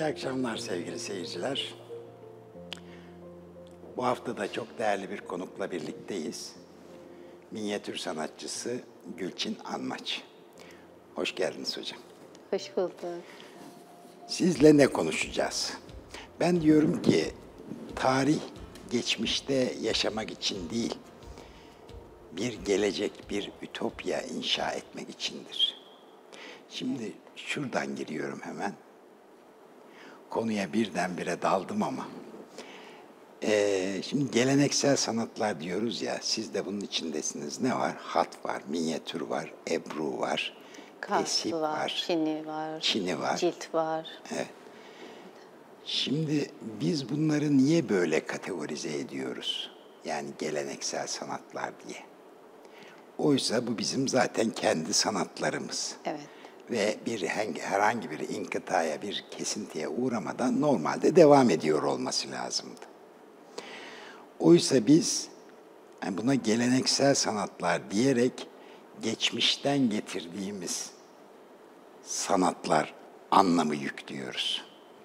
akşamlar sevgili seyirciler. Bu hafta da çok değerli bir konukla birlikteyiz. Minyatür sanatçısı Gülçin Anmaç. Hoş geldiniz hocam. Hoş bulduk. Sizle ne konuşacağız? Ben diyorum ki tarih geçmişte yaşamak için değil, bir gelecek, bir ütopya inşa etmek içindir. Şimdi şuradan giriyorum hemen. Konuya birdenbire daldım ama. Şimdi geleneksel sanatlar diyoruz ya, siz de bunun içindesiniz. Ne var? Hat var, minyatür var, ebru var, tesip var, çini var. Cilt var. Evet. Şimdi biz bunları niye böyle kategorize ediyoruz? Yani geleneksel sanatlar diye. Oysa bu bizim zaten kendi sanatlarımız. Evet. Ve herhangi bir inkıtaya, bir kesintiye uğramadan normalde devam ediyor olması lazımdı. Oysa biz buna geleneksel sanatlar diyerek geçmişten getirdiğimiz sanatlar anlamı yüklüyoruz.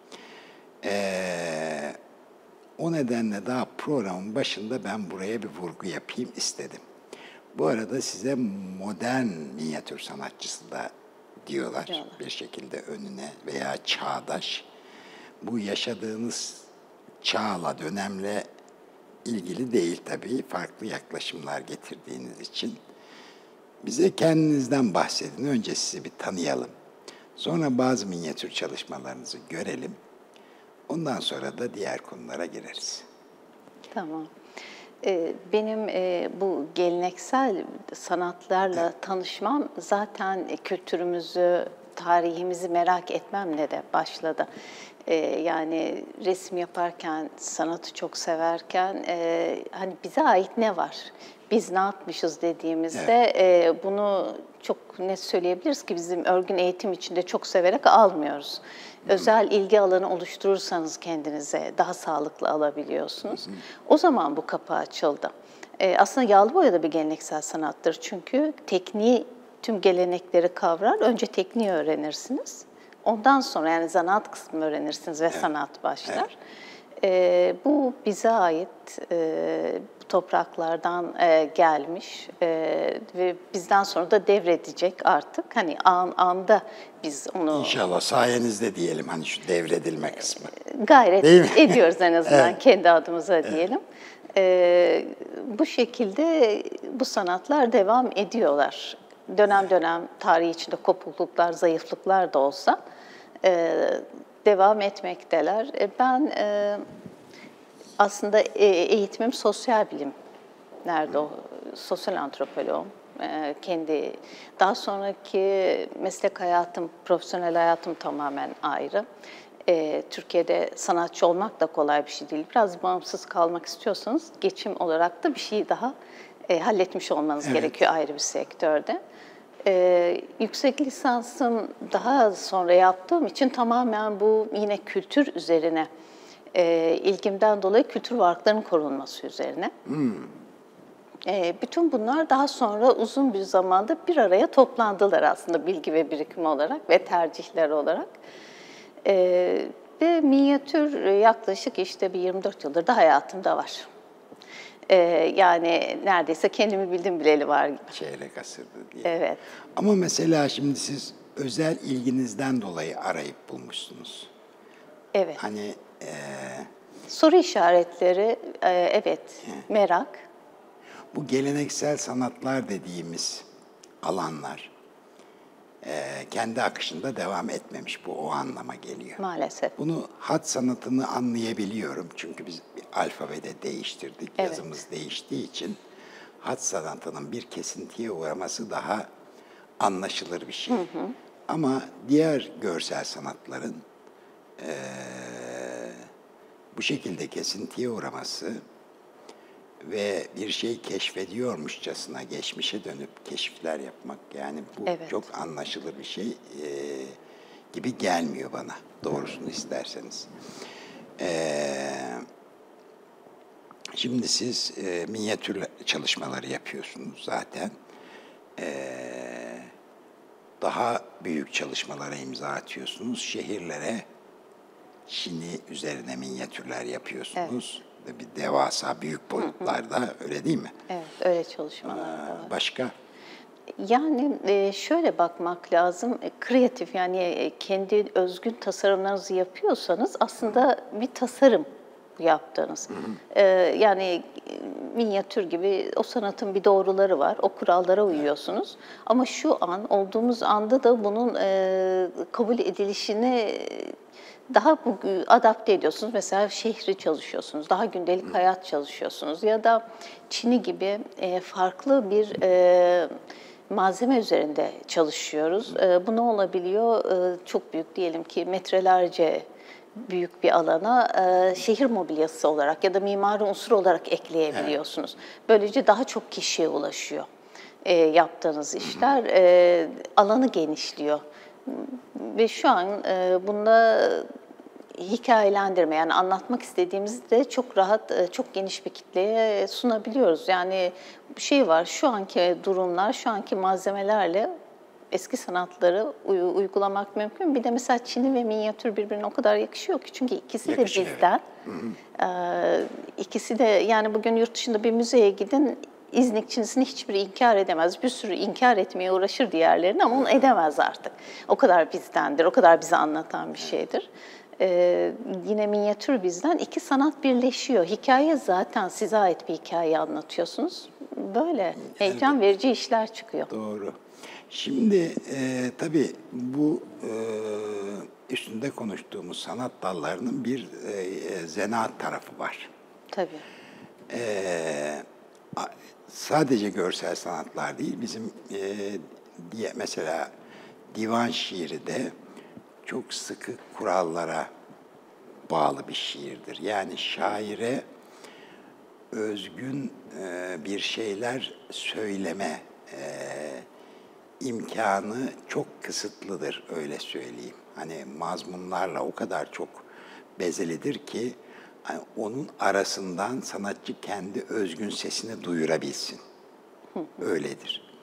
O nedenle daha programın başında ben buraya bir vurgu yapayım istedim. Bu arada size modern minyatür sanatçısı da diyorlar bir şekilde önüne veya çağdaş. Bu yaşadığınız çağla, dönemle ilgili değil tabii, farklı yaklaşımlar getirdiğiniz için. Bize kendinizden bahsedin, önce sizi bir tanıyalım. Sonra bazı minyatür çalışmalarınızı görelim. Ondan sonra da diğer konulara gireriz. Tamam. Benim bu geleneksel sanatlarla tanışmam zaten kültürümüzü, tarihimizi merak etmemle de başladı. Yani resim yaparken, sanatı çok severken hani bize ait ne var? Biz ne yapmışız dediğimizde bunu çok net söyleyebiliriz ki bizim örgün eğitim içinde çok severek almıyoruz. Özel ilgi alanı oluşturursanız kendinize daha sağlıklı alabiliyorsunuz. O zaman bu kapı açıldı. Aslında yağlı boya da bir geleneksel sanattır. Çünkü tekniği, tüm gelenekleri kavrar. Önce tekniği öğrenirsiniz. Ondan sonra yani zanaat kısmını öğrenirsiniz ve sanat başlar. Bu bize ait bu topraklardan gelmiş ve bizden sonra da devredecek artık. Hani anda biz onu... İnşallah sayenizde diyelim hani şu devredilme kısmı. Gayret ediyoruz en azından kendi adımıza diyelim. Bu şekilde bu sanatlar devam ediyorlar. Dönem dönem tarih içinde kopukluklar, zayıflıklar da olsa devam etmekteler. Ben aslında eğitimim sosyal bilimlerde, sosyal antropoloğum. Daha sonraki meslek hayatım, profesyonel hayatım tamamen ayrı. Türkiye'de sanatçı olmak da kolay bir şey değil. Biraz bağımsız kalmak istiyorsanız geçim olarak da bir şey daha halletmiş olmanız gerekiyor ayrı bir sektörde. Yüksek lisansım daha sonra yaptığım için tamamen bu yine kültür üzerine, ilgimden dolayı kültür varlıklarının korunması üzerine. Bütün bunlar daha sonra uzun bir zamanda bir araya toplandılar aslında bilgi ve birikim olarak ve tercihler olarak. Ve minyatür yaklaşık işte bir 24 yıldır da hayatımda var. Yani neredeyse kendimi bildim bileli var gibi. Çeyrek asırdı diye. Evet. Ama mesela şimdi siz özel ilginizden dolayı arayıp bulmuşsunuz. Evet. Hani soru işaretleri, evet, merak. Bu geleneksel sanatlar dediğimiz alanlar kendi akışında devam etmemiş. Bu o anlama geliyor. Maalesef. Bunu hat sanatını anlayabiliyorum. Çünkü biz bir alfabede değiştirdik. Evet. Yazımız değiştiği için hat sanatının bir kesintiye uğraması daha anlaşılır bir şey. Ama diğer görsel sanatların bu şekilde kesintiye uğraması ve bir şey keşfediyormuşçasına geçmişe dönüp keşifler yapmak, yani bu çok anlaşılır bir şey gibi gelmiyor bana, doğrusunu isterseniz. Şimdi siz minyatür çalışmaları yapıyorsunuz zaten. Daha büyük çalışmalara imza atıyorsunuz, şehirlere Çini üzerine minyatürler yapıyorsunuz. Bir devasa, büyük boyutlarda, öyle değil mi? Evet, öyle çalışmalar da var. Başka? Yani şöyle bakmak lazım, kreatif yani kendi özgün tasarımlarınızı yapıyorsanız aslında bir tasarım bu yaptığınız. Yani minyatür gibi o sanatın bir doğruları var, o kurallara uyuyorsunuz. Ama şu an, olduğumuz anda da bunun kabul edilişini daha adapte ediyorsunuz. Mesela şehri çalışıyorsunuz, daha gündelik hayat çalışıyorsunuz ya da Çini gibi farklı bir malzeme üzerinde çalışıyoruz. Bu ne olabiliyor? Çok büyük diyelim ki metrelerce büyük bir alana şehir mobilyası olarak ya da mimari unsur olarak ekleyebiliyorsunuz. Böylece daha çok kişiye ulaşıyor yaptığınız işler. Alanı genişliyor. Ve şu an bunda hikayelendirme yani anlatmak istediğimizde çok rahat, çok geniş bir kitleye sunabiliyoruz. Yani bir şey var, şu anki durumlar, şu anki malzemelerle eski sanatları uygulamak mümkün. Bir de mesela Çini ve minyatür birbirine o kadar yakışıyor ki çünkü ikisi de bizden. İkisi de yani bugün yurt dışında bir müzeye gidin, İznik Çinisini hiçbiri inkar edemez. Bir sürü inkar etmeye uğraşır diğerlerini ama onu edemez artık. O kadar bizdendir, o kadar bize anlatan bir şeydir. Yine minyatür bizden. İki sanat birleşiyor. Hikaye zaten size ait bir hikaye anlatıyorsunuz. Böyle heyecan verici işler çıkıyor. Doğru. Şimdi tabii bu üstünde konuştuğumuz sanat dallarının bir zanaat tarafı var. Tabii. Sadece görsel sanatlar değil, bizim mesela divan şiiri de çok sıkı kurallara bağlı bir şiirdir. Yani şaire özgün bir şeyler söyleme imkanı çok kısıtlıdır, öyle söyleyeyim. Hani mazmunlarla o kadar çok bezelidir ki hani onun arasından sanatçı kendi özgün sesini duyurabilsin. Öyledir.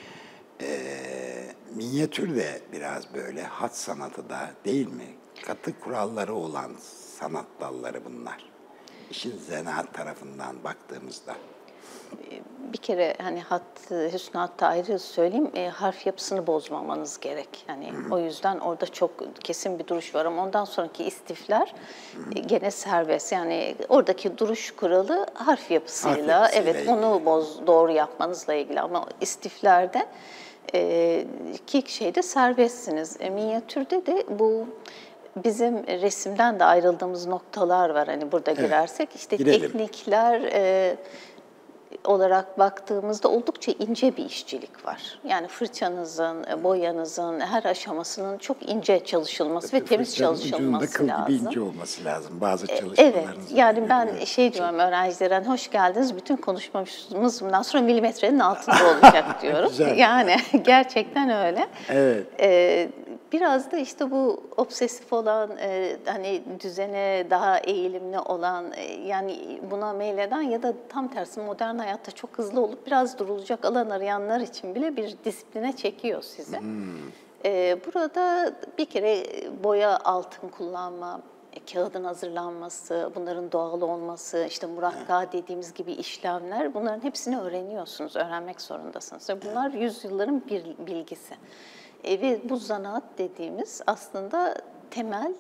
Minyatür de biraz böyle, hat sanatı da değil mi? Katı kuralları olan sanat dalları bunlar. İşin zanaat tarafından baktığımızda. Bir kere hani hüsnü hatta ayrı söyleyeyim, harf yapısını bozmamanız gerek. Yani o yüzden orada çok kesin bir duruş var ama ondan sonraki istifler gene serbest. Yani oradaki duruş kuralı harf yapısıyla, evet onu doğru yapmanızla ilgili ama istiflerde iki şeyde serbestsiniz. Minyatürde de bu bizim resimden de ayrıldığımız noktalar var. Hani burada girersek işte girelim. Teknikler olarak baktığımızda oldukça ince bir işçilik var. Yani fırçanızın, boyanızın her aşamasının çok ince çalışılması ve temiz çalışılması ucunda lazım. kıl gibi ince olması lazım bazı Evet, çalışmalarınızın. yani ben şey diyorum öğrencilere, hani hoş geldiniz, bütün konuşmamız bundan sonra milimetrenin altında olacak diyorum. Güzel. Yani gerçekten öyle. Evet. Biraz da işte bu obsesif olan, hani düzene daha eğilimli olan, yani buna meyleden ya da tam tersi modern hayatta çok hızlı olup biraz durulacak alan arayanlar için bile bir disipline çekiyor sizi. Burada bir kere boya, altın kullanma, kağıdın hazırlanması, bunların doğal olması, işte murakka dediğimiz gibi işlemler, bunların hepsini öğreniyorsunuz, öğrenmek zorundasınız. Bunlar yüzyılların bir bilgisi. Ve bu zanaat dediğimiz aslında temel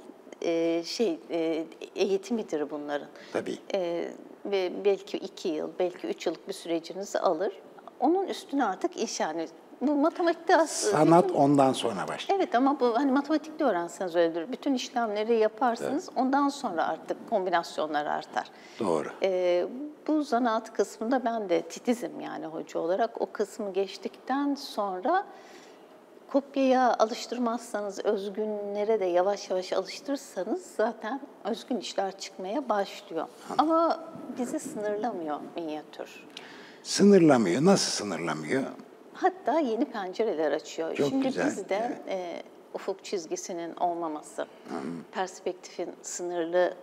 eğitimidir bunların. Tabii. Ve belki 2 yıl, belki 3 yıllık bir sürecinizi alır. Onun üstüne artık iş yani. Bu matematikte aslında... Sanat ondan sonra başlıyor. Evet ama bu hani matematikte öğrenseniz öyledir. Bütün işlemleri yaparsınız. Evet. Ondan sonra artık kombinasyonlar artar. Doğru. Bu zanaat kısmında ben de titizim yani hoca olarak. O kısmı geçtikten sonra kopyaya alıştırmazsanız, özgünlere de yavaş yavaş alıştırırsanız zaten özgün işler çıkmaya başlıyor. Ama bizi sınırlamıyor minyatür. Sınırlamıyor. Nasıl sınırlamıyor? Hatta yeni pencereler açıyor. Çok Şimdi güzel. bizde ufuk çizgisinin olmaması, perspektifin sınırlı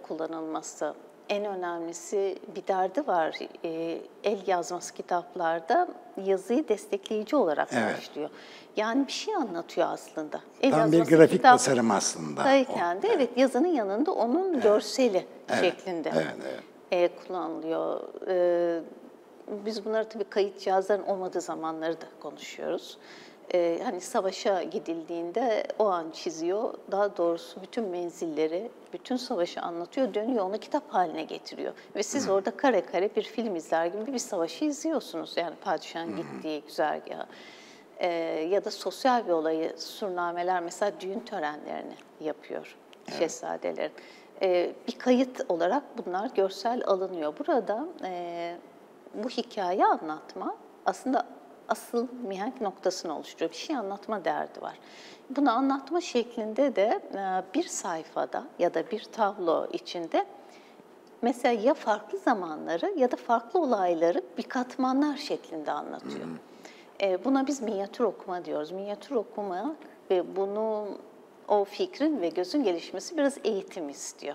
kullanılması, en önemlisi bir derdi var. El yazması kitaplarda yazıyı destekleyici olarak Evet. başlıyor. Yani bir şey anlatıyor aslında. Tam bir grafik tasarım aslında. Sayken de evet, yazının yanında onun görseli şeklinde kullanılıyor. Biz bunları tabii kayıt cihazların olmadığı zamanları da konuşuyoruz. Hani savaşa gidildiğinde o an çiziyor. Daha doğrusu bütün menzilleri, bütün savaşı anlatıyor, dönüyor onu kitap haline getiriyor. Ve siz orada kare kare bir film izler gibi bir savaşı izliyorsunuz. Yani padişahın gittiği güzergahı. Ya da sosyal bir olayı, surnameler mesela düğün törenlerini yapıyor şehzadelerin. Bir kayıt olarak bunlar görsel alınıyor. Burada bu hikaye anlatma aslında asıl mihenk noktasını oluşturuyor. Bir şey anlatma derdi var. Bunu anlatma şeklinde de bir sayfada ya da bir tablo içinde mesela ya farklı zamanları ya da farklı olayları bir katmanlar şeklinde anlatıyor. Buna biz minyatür okuma diyoruz. Minyatür okuma ve o fikrin ve gözün gelişmesi biraz eğitim istiyor.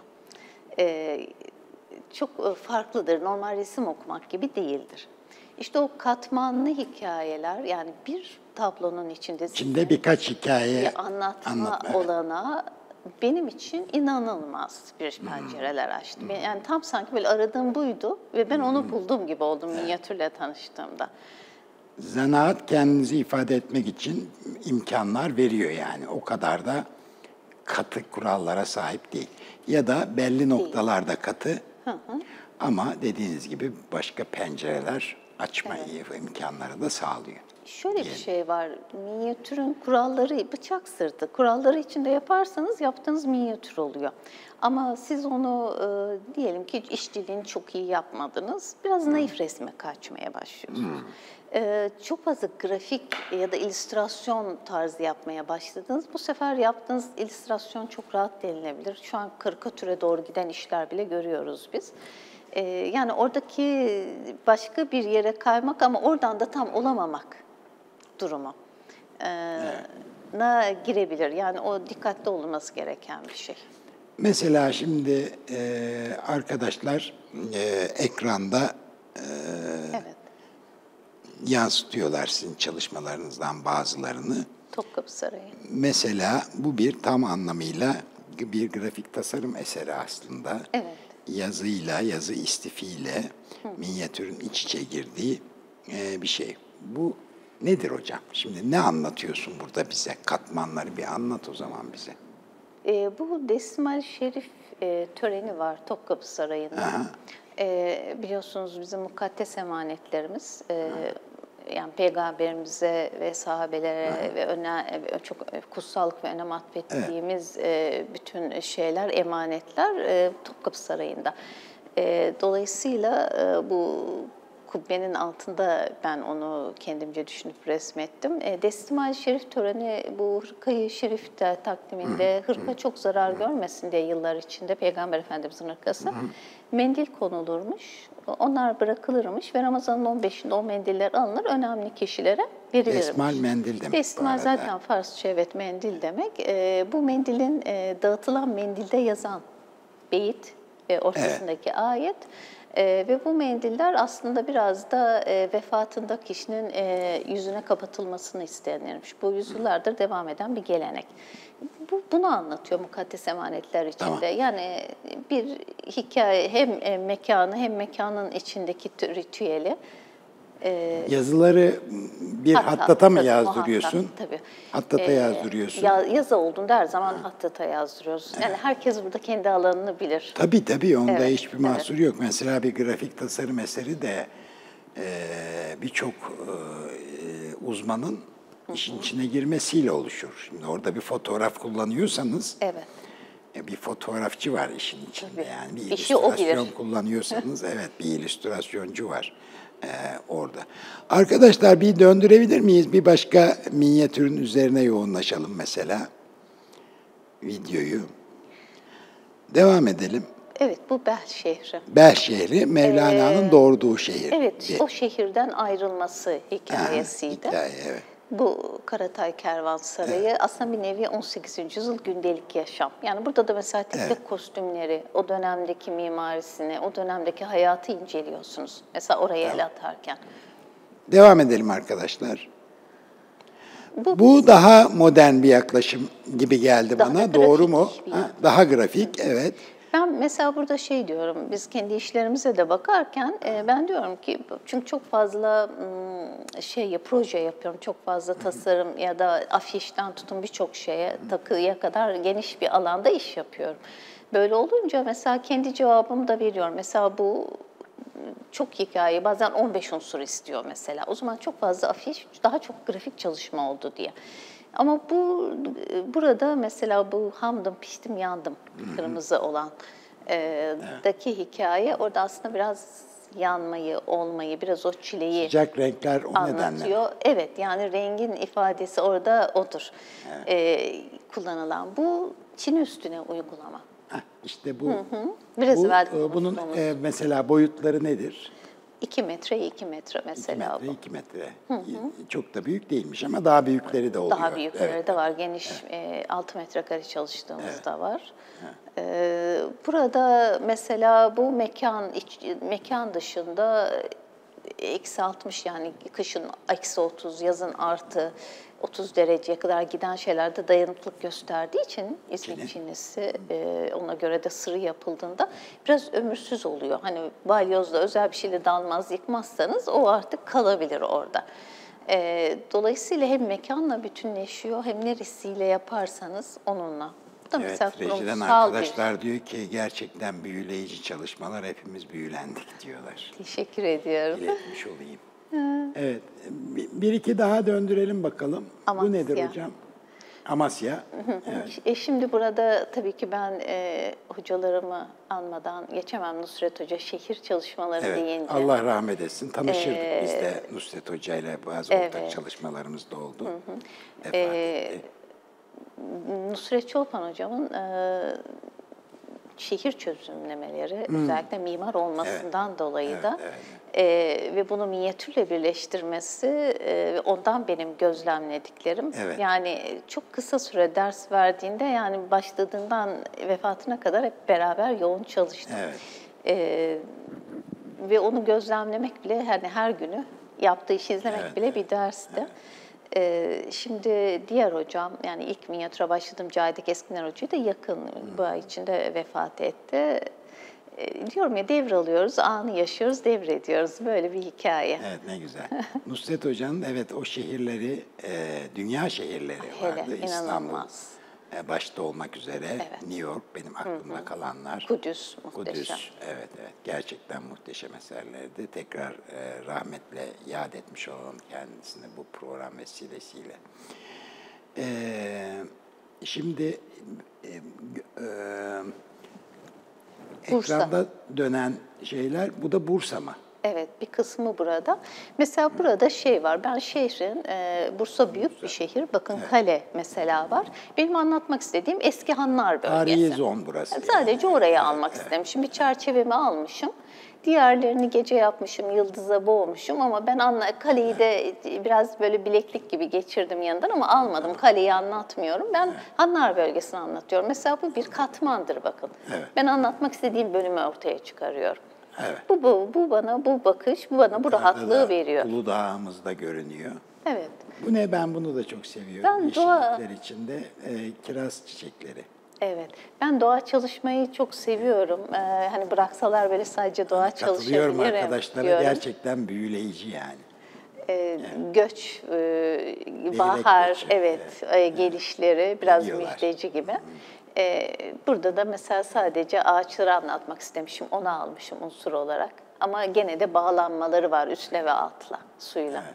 Çok farklıdır. Normal resim okumak gibi değildir. İşte o katmanlı hikayeler, yani bir tablonun içinde birkaç hikaye anlatma olanağı benim için inanılmaz bir pencereler açtı. Yani tam sanki böyle aradığım buydu ve ben onu buldum gibi oldum minyatürle tanıştığımda. Zanaat kendinizi ifade etmek için imkanlar veriyor yani. O kadar da katı kurallara sahip değil. Ya da belli noktalarda katı ama dediğiniz gibi başka pencereler açma imkanları da sağlıyor. Şöyle bir şey var, minyatürün kuralları bıçak sırtı. Kuralları içinde yaparsanız yaptığınız minyatür oluyor. Ama siz onu diyelim ki işçiliğini çok iyi yapmadınız, biraz naif resme kaçmaya başlıyorsunuz. Çok fazla grafik ya da illüstrasyon tarzı yapmaya başladınız. Bu sefer yaptığınız illüstrasyon çok rahat denilebilir. Şu an karikatüre doğru giden işler bile görüyoruz biz. Yani oradaki başka bir yere kaymak ama oradan da tam olamamak durumu na girebilir. Yani o dikkatli olunması gereken bir şey. Mesela şimdi arkadaşlar ekranda Evet. yansıtıyorlar sizin çalışmalarınızdan bazılarını. Topkapı Sarayı. Mesela bu bir tam anlamıyla bir grafik tasarım eseri aslında. Evet. Yazıyla, yazı istifiyle minyatürün iç içe girdiği bir şey. Bu nedir hocam? Şimdi ne anlatıyorsun burada bize? Katmanları bir anlat o zaman bize. Bu Desimal-i Şerif töreni var Topkapı Sarayı'nda. Biliyorsunuz bizim mukaddes emanetlerimiz, yani Peygamberimize ve sahabelere ve çok kutsallık ve önem atfettiğimiz bütün şeyler, emanetler Topkapı Sarayı'nda. Dolayısıyla bu kubbenin altında ben onu kendimce düşünüp resmettim. Destimal-i Şerif töreni bu hırkayı şerif takdiminde hırka çok zarar görmesin diye yıllar içinde Peygamber Efendimiz'in hırkası mendil konulurmuş. Onlar bırakılırmış ve Ramazan'ın 15'inde o mendiller alınır, önemli kişilere verilirmiş. Desmal mendil demek. Desmal zaten Farsça evet mendil demek. Bu mendilin dağıtılan mendilde yazan beyit ortasındaki ayet ve bu mendiller aslında biraz da vefatında kişinin yüzüne kapatılmasını istenirmiş. Bu yüzyıllardır devam eden bir gelenek. Bunu anlatıyor mukaddes emanetler içinde. Tamam. Yani bir hikaye hem mekanı hem mekanın içindeki ritüeli. Yazıları bir hattata mı yazdırıyorsun? Muhakkak, tabii. Hattata yazdırıyorsun. Yazı olduğunda her zaman hattata yazdırıyoruz. Yani herkes burada kendi alanını bilir. Tabii onda hiçbir mahsur yok. Mesela bir grafik tasarım eseri de birçok uzmanın işin içine girmesiyle oluşur. Şimdi orada bir fotoğraf kullanıyorsanız bir fotoğrafçı var işin içinde. Tabii. Yani bir İşi o illüstrasyon bilir. kullanıyorsanız evet bir illüstrasyoncu var orada. Arkadaşlar bir döndürebilir miyiz? Bir başka minyatürün üzerine yoğunlaşalım mesela. Videoyu. Devam edelim. Evet, bu Bel şehri. Bel şehri, Mevlana'nın doğurduğu şehir. Evet, o şehirden ayrılması hikayesiydi. Hikaye, evet. Bu Karatay Kervansarayı aslında bir nevi 18. yüzyıl gündelik yaşam. Yani burada da mesela tek tek kostümleri, o dönemdeki mimarisini, o dönemdeki hayatı inceliyorsunuz. Mesela oraya el atarken. Devam edelim arkadaşlar. Bu daha modern bir yaklaşım gibi geldi Daha bana. da Doğru grafik mu? bir Daha grafik, evet. Ben mesela burada şey diyorum, biz kendi işlerimize de bakarken ben diyorum ki çünkü çok fazla proje yapıyorum, çok fazla tasarım ya da afişten tutun birçok şeye, takıya kadar geniş bir alanda iş yapıyorum. Böyle olunca mesela kendi cevabımı da veriyorum. Mesela bu çok hikaye, bazen 15 unsur istiyor mesela. O zaman çok fazla afiş, daha çok grafik çalışma oldu diye. Ama burada mesela bu hamdım, piştim, yandım kırmızı olan daki hikaye orada aslında biraz yanmayı, olmayı, biraz o çileyi Sıcak renkler o nedenle. anlatıyor. Evet, yani rengin ifadesi orada odur. Kullanılan bu Çin üstüne uygulama. İşte bu, Biraz evvel bunun konuştuğumuz. mesela boyutları nedir? 2 metre, 2 metre 2 mesela metre, bu. 2 metre. Çok da büyük değilmiş ama daha büyükleri de oluyor. Daha büyükleri Evet. de var. Geniş 6 metrekare çalıştığımız da var. Burada mesela bu mekan dışında -60 yani kışın -30, yazın +30 dereceye kadar giden şeylerde dayanıklılık gösterdiği için İzmit Çinisi ona göre de sırı yapıldığında biraz ömürsüz oluyor. Hani balyozla özel bir şeyle dalmaz, yıkmazsanız o artık kalabilir orada. Dolayısıyla hem mekanla bütünleşiyor hem neresiyle yaparsanız onunla. Bu da mesela Evet, rejiden kurumsal arkadaşlar diyor ki gerçekten büyüleyici çalışmalar, hepimiz büyülendik diyorlar. Teşekkür ediyorum. İletmiş olayım. Evet, bir iki daha döndürelim bakalım. Amasya. Bu nedir hocam? Amasya. Evet. Şimdi burada tabii ki ben hocalarımı anmadan geçemem. Nusret Hoca şehir çalışmaları Evet, deyince. Allah rahmet etsin. Tanışırdık biz de Nusret Hoca ile bazı ortak evet. çalışmalarımız da oldu. Vefat etti. Nusret Çolpan hocamın şehir çözümlemeleri özellikle mimar olmasından dolayı da ve bunu minyatürle birleştirmesi ondan benim gözlemlediklerim. Evet. Yani çok kısa süre ders verdiğinde yani başladığından vefatına kadar hep beraber yoğun çalıştık. Evet. Ve onu gözlemlemek bile hani her günü yaptığı işi izlemek bile bir dersti. Evet. Şimdi diğer hocam, yani ilk minyatüre başladığım Cahide Keskiner Hoca'yı da yakın bu ay içinde vefat etti. Diyorum ya devralıyoruz, anı yaşıyoruz, devrediyoruz. Böyle bir hikaye. Evet, ne güzel. Nusret Hoca'nın o şehirleri, dünya şehirleri vardı. Hele, İstanbul inanılmaz. Başta olmak üzere Evet. New York benim aklımda kalanlar. Kudüs muhteşem. Kudüs, evet gerçekten muhteşem eserlerdi. Tekrar rahmetle yad etmiş olalım kendisini bu program vesilesiyle. Şimdi Bursa. ekranda dönen şeyler, bu da Bursa mı? Evet, bir kısmı burada. Mesela burada şey var, ben şehrin, Bursa büyük bir şehir, bakın kale mesela var. Benim anlatmak istediğim eski hanlar bölgesi. Tarihi zon burası. Sadece orayı almak istemişim, bir çerçevemi almışım. Diğerlerini gece yapmışım, yıldıza boğmuşum ama ben kaleyi de biraz böyle bileklik gibi geçirdim yanından ama almadım. Kaleyi anlatmıyorum. Ben Hanlar bölgesini anlatıyorum. Mesela bu bir katmandır bakın. Evet. Ben anlatmak istediğim bölümü ortaya çıkarıyorum. Evet. Bu bana bu bakış, bu bana bu rahatlığı veriyor. Uludağ'ımızda görünüyor. Evet. Bu ne? Ben bunu da çok seviyorum. Ben Yeşillikler içinde kiraz çiçekleri. Evet. Ben doğa çalışmayı çok seviyorum. Hani bıraksalar böyle sadece doğa Katılıyorum çalışabilirim arkadaşlara. diyorum. Gerçekten büyüleyici yani. Göç, bahar, göçü, gelişleri biraz Geliyorlar. müjdeci gibi. Burada da mesela sadece ağaçları anlatmak istemişim, onu almışım unsur olarak. Ama gene de bağlanmaları var üstle ve altla, suyla.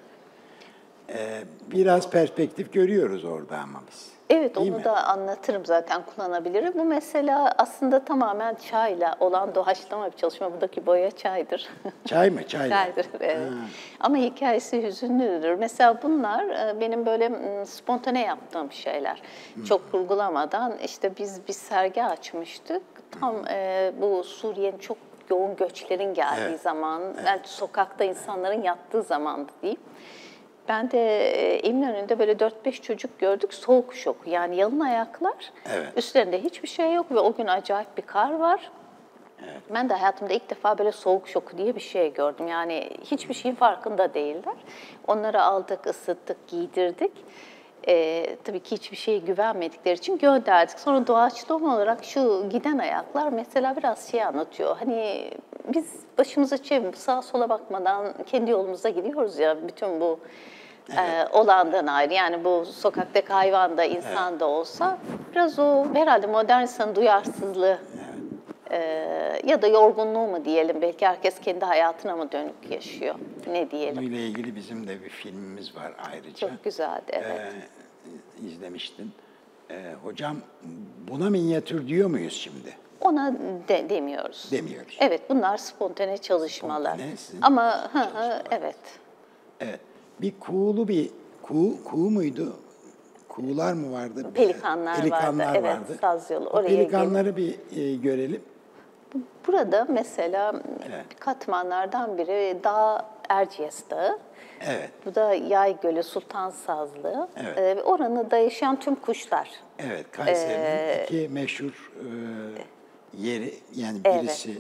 Biraz perspektif görüyoruz orada ama biz. Evet, Değil onu mi? da anlatırım zaten, kullanabilirim. Bu mesela aslında tamamen çayla olan doğaçlama bir çalışma. Buradaki boya çaydır. Çay mı? Çayla. Çaydır, evet. Ama hikayesi hüzünlüdür. Mesela bunlar benim böyle spontane yaptığım şeyler. Çok kurgulamadan işte biz bir sergi açmıştık. Tam bu Suriye'nin çok yoğun göçlerin geldiği zaman, yani sokakta insanların yattığı zamandı diyeyim. Ben de Eminönü'nde böyle 4-5 çocuk gördük, soğuk şok. Yani yalın ayaklar, üstlerinde hiçbir şey yok ve o gün acayip bir kar var. Ben de hayatımda ilk defa böyle soğuk şoku diye bir şey gördüm. Yani hiçbir şeyin farkında değiller. Onları aldık, ısıttık, giydirdik. Tabii ki hiçbir şeye güvenmedikleri için gönderdik. Sonra doğaçlama olarak şu giden ayaklar mesela biraz şey anlatıyor. Hani biz başımızı çevirip sağa sola bakmadan kendi yolumuza gidiyoruz ya, bütün bu olandan ayrı. Yani bu sokaktaki hayvan da insan da olsa biraz o herhalde modern insanın duyarsızlığı ya da yorgunluğu mu diyelim, belki herkes kendi hayatına mı dönük yaşıyor, ne diyelim. Bununla ilgili bizim de bir filmimiz var ayrıca. Çok güzeldi, evet. İzlemiştin. Hocam buna minyatür diyor muyuz şimdi? Ona demiyoruz. Demiyoruz. Evet, bunlar spontane çalışmalar. Spontane, sizin Ama çalışmalar. evet. Evet. Bir kuğu muydu? Kuğular mı vardı? Pelikanlar vardı. Evet, saz yolu. O pelikanları bir görelim. Burada mesela katmanlardan biri Dağ Erciyes Dağı. Evet. Bu da Yay Gölü, Sultan Sazlı. Evet. Oranı da yaşayan tüm kuşlar. Evet, Kayseri'nin iki meşhur yeri, yani birisi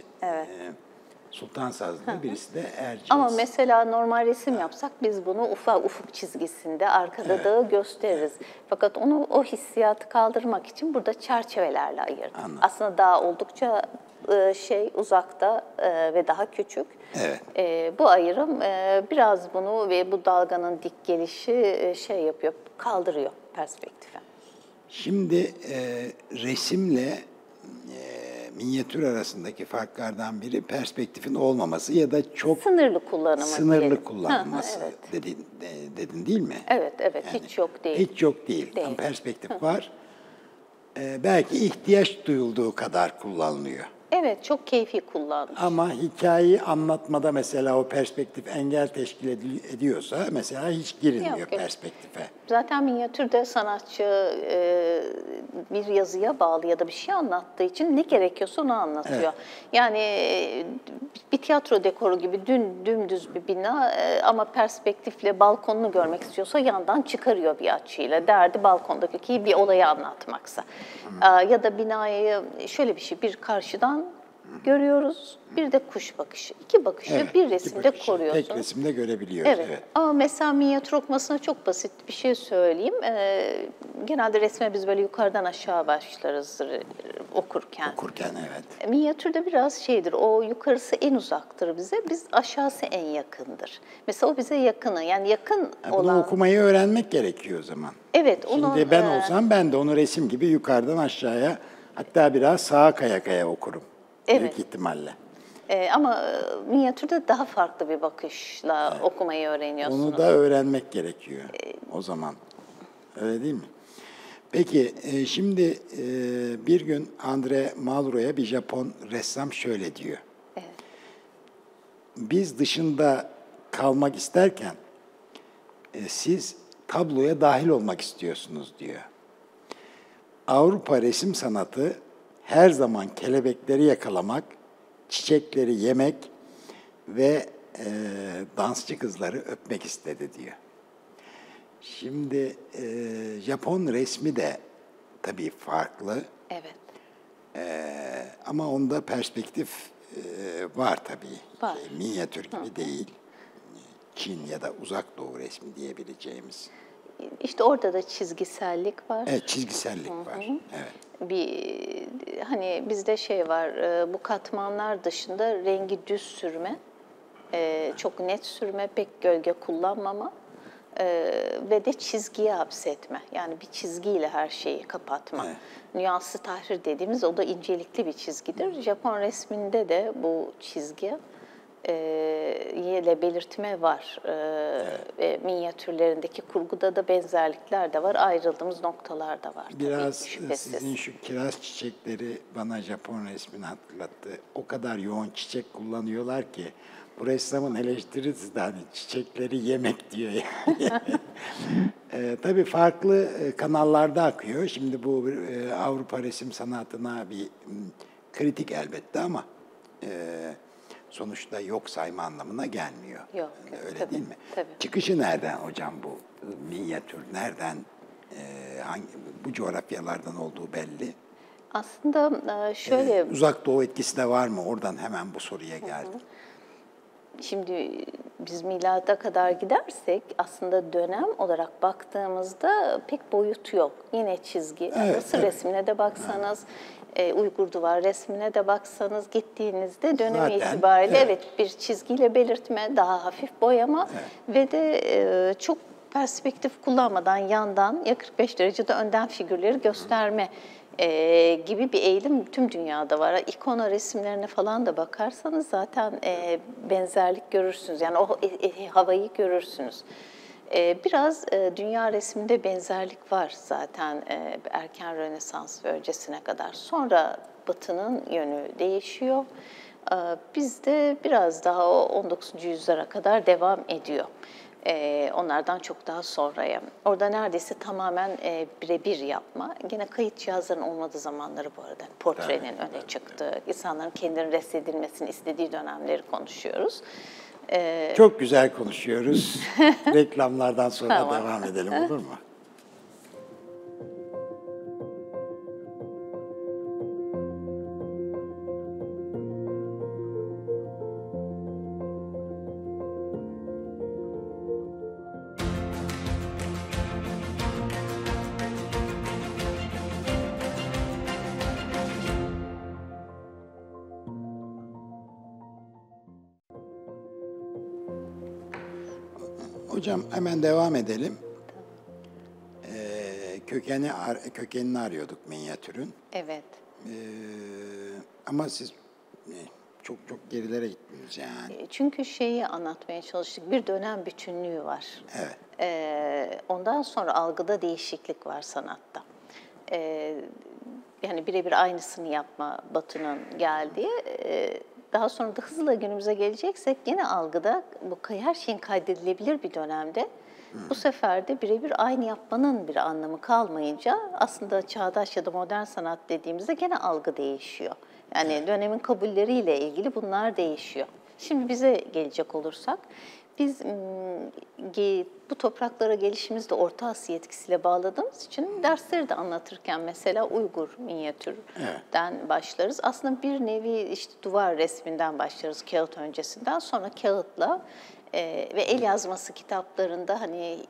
Sultan Sazlı, birisi de Erciyes. Ama mesela normal resim yapsak biz bunu ufuk çizgisinde arkada dağı gösteririz. Fakat onu, o hissiyatı kaldırmak için burada çerçevelerle ayırdık. Anladım. Aslında dağ oldukça uzakta ve daha küçük. Evet. Bu ayrım biraz bunu ve bu dalganın dik gelişi şey yapıyor, kaldırıyor perspektife. Şimdi resimle minyatür arasındaki farklardan biri perspektifin olmaması ya da çok sınırlı kullanımı diyelim. kullanılması Evet. dedin değil mi? Evet, yani hiç yok değil. Hiç yok değil. Tam perspektif var. Belki ihtiyaç duyulduğu kadar kullanılıyor. Evet, çok keyfi kullanmış. Ama hikayeyi anlatmada mesela o perspektif engel teşkil ediyorsa mesela hiç girilmiyor perspektife. Zaten minyatürde sanatçı bir yazıya bağlı ya da bir şey anlattığı için ne gerekiyorsa onu anlatıyor. Evet. Yani bir tiyatro dekoru gibi dümdüz bir bina ama perspektifle balkonunu görmek istiyorsa yandan çıkarıyor bir açıyla. Derdi balkondaki bir olayı anlatmaksa. Ya da binayı şöyle bir şey, bir karşıdan görüyoruz, bir de kuş bakışı. İki bakışı bir resimde koruyorsun. Tek resimde görebiliyoruz. Evet. Ama mesela minyatür okumasına çok basit bir şey söyleyeyim. Genelde resme biz böyle yukarıdan aşağı başlarız okurken. Okurken evet. Minyatürde biraz şeydir, o yukarısı en uzaktır bize, biz aşağısı en yakındır. Mesela o bize yakını, yani yakın olan... Bunu okumayı öğrenmek gerekiyor o zaman. Evet. Şimdi ben olsam ben de onu resim gibi yukarıdan aşağıya, hatta biraz sağa kaya kaya okurum. Evet. Büyük ihtimalle. Ama minyatürde daha farklı bir bakışla okumayı öğreniyorsunuz. Onu da öğrenmek gerekiyor o zaman. Öyle değil mi? Peki şimdi bir gün André Malraux'a bir Japon ressam şöyle diyor. Evet. Biz dışında kalmak isterken siz tabloya dahil olmak istiyorsunuz diyor. Avrupa resim sanatı her zaman kelebekleri yakalamak, çiçekleri yemek ve dansçı kızları öpmek istedi diyor. Şimdi Japon resmi de tabii farklı. Evet. Ama onda perspektif var tabii. Var. Minyatür gibi değil. Çin ya da Uzak Doğu resmi diyebileceğimiz. İşte orada da çizgisellik var. Evet, çizgisellik var. Evet. Hani bizde şey var, bu katmanlar dışında rengi düz sürme, çok net sürme, pek gölge kullanmama ve de çizgiye hapsetme. Yani bir çizgiyle her şeyi kapatma. Evet. Nüanslı tahrir dediğimiz, o da incelikli bir çizgidir. Japon resminde de bu çizgi ile belirtme var. Ve minyatürlerindeki kurguda da benzerlikler de var. Ayrıldığımız noktalar da var. Biraz sizin şu kiraz çiçekleri bana Japon resmini hatırlattı. O kadar yoğun çiçek kullanıyorlar ki bu ressamın eleştirisi de hani çiçekleri yemek diyor yani. Tabii farklı kanallarda akıyor. Şimdi bu Avrupa resim sanatına bir kritik elbette ama sonuçta yok sayma anlamına gelmiyor. Yok, öyle tabii, değil mi? Tabii. Çıkışı nereden hocam bu minyatür? Nereden, bu coğrafyalardan olduğu belli? Aslında şöyle... Uzak Doğu etkisi de var mı? Oradan hemen bu soruya geldim. Şimdi biz milada kadar gidersek aslında dönem olarak baktığımızda pek boyut yok. Yine çizgi. Evet, Mısır evet. resmine de baksanız, Uygur duvar resmine de baksanız gittiğinizde dönemi Zaten, itibariyle evet. evet bir çizgiyle belirtme, daha hafif boyama ve de çok perspektif kullanmadan yandan ya 45 derecede önden figürleri gösterme gibi bir eğilim tüm dünyada var. İkona resimlerine falan da bakarsanız zaten benzerlik görürsünüz. Yani o havayı görürsünüz. Biraz dünya resminde benzerlik var zaten erken Rönesans ve öncesine kadar. Sonra Batı'nın yönü değişiyor. Bizde biraz daha o 19. yüzyıla kadar devam ediyor. Onlardan çok daha sonraya. Orada neredeyse tamamen birebir yapma. Gene kayıt cihazlarının olmadığı zamanları bu arada. Portrenin öne çıktığı, insanların kendilerinin resmedilmesini istediği dönemleri konuşuyoruz. Çok güzel konuşuyoruz. Reklamlardan sonra Tamam. devam edelim, olur mu? Hocam hemen devam edelim. Kökenini arıyorduk minyatürün. Evet. Ama siz çok çok gerilere gittiniz yani. Çünkü şeyi anlatmaya çalıştık. Bir dönem bütünlüğü var. Evet. Ondan sonra algıda değişiklik var sanatta. Yani birebir aynısını yapma Batı'nın geldiği. Daha sonra da hızla günümüze geleceksek yine algıda her şeyin kaydedilebilir bir dönemde. Bu sefer de birebir aynı yapmanın bir anlamı kalmayınca aslında çağdaş ya da modern sanat dediğimizde gene algı değişiyor. Yani dönemin kabulleriyle ilgili bunlar değişiyor. Şimdi bize gelecek olursak, biz bu topraklara gelişimizi de Orta Asya etkisiyle bağladığımız için dersleri de anlatırken mesela Uygur minyatürden başlarız. Aslında bir nevi işte duvar resminden başlarız kağıt öncesinden, sonra kağıtla ve el yazması kitaplarında hani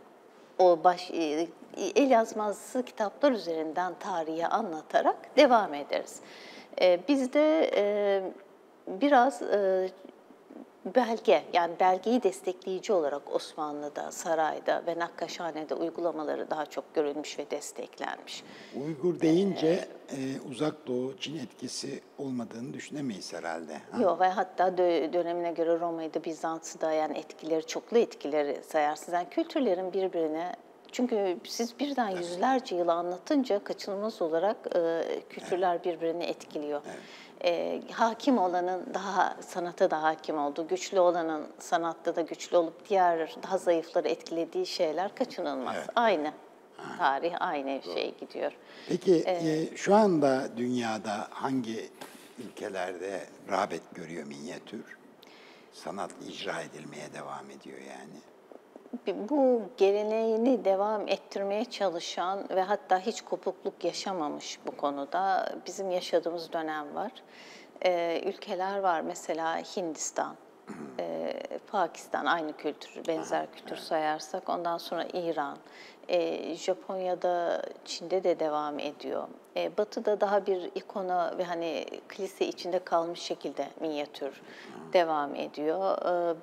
el yazması kitaplar üzerinden tarihi anlatarak devam ederiz. Bizde biraz belge, yani belgeyi destekleyici olarak Osmanlı'da, sarayda ve Nakkaşhane'de uygulamaları daha çok görülmüş ve desteklenmiş. Uygur deyince Uzak Doğu Çin etkisi olmadığını düşünemeyiz herhalde. Yok, ve hatta dönemine göre Roma'yı da Bizans'ı da yani etkileri, çoklu etkileri sayarsınız. Yani kültürlerin birbirine, çünkü siz birden yüzlerce yıl anlatınca kaçınılmaz olarak kültürler birbirini etkiliyor. Hakim olanın daha sanata da hakim olduğu, güçlü olanın sanatta da güçlü olup diğer daha zayıfları etkilediği şeyler kaçınılmaz. Evet. Aynı. Tarih aynı şey gidiyor. Peki şu anda dünyada hangi ülkelerde rağbet görüyor minyatür? Sanat icra edilmeye devam ediyor yani. Bu geleneğini devam ettirmeye çalışan ve hatta hiç kopukluk yaşamamış bu konuda bizim yaşadığımız dönem var. Ülkeler var, mesela Hindistan, Pakistan, aynı kültür, benzer kültür sayarsak. Ondan sonra İran, Japonya'da, Çin'de de devam ediyor. Batı'da daha bir ikona ve hani kilise içinde kalmış şekilde minyatür devam ediyor.